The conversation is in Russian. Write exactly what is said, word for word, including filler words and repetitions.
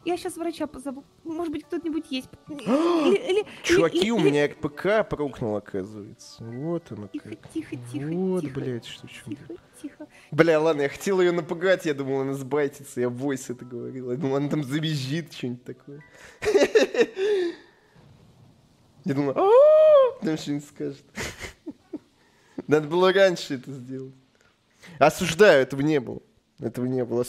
Я сейчас врача позову. Может быть, кто-нибудь есть. Или, или, Чуваки, или, у или... меня ПК прокнул, оказывается. Вот оно Тихо, как. тихо, тихо, Вот, тихо, блядь, что в чем. тихо, тихо. Бля, ладно, я хотел ее напугать, я думал, она сбайтится, я в войс это говорил. Я думал, она там завизжит, что-нибудь такое. Я думал, «А-а-а!» там что-нибудь скажет. Надо было раньше это сделать. Осуждаю, этого не было. Этого не было.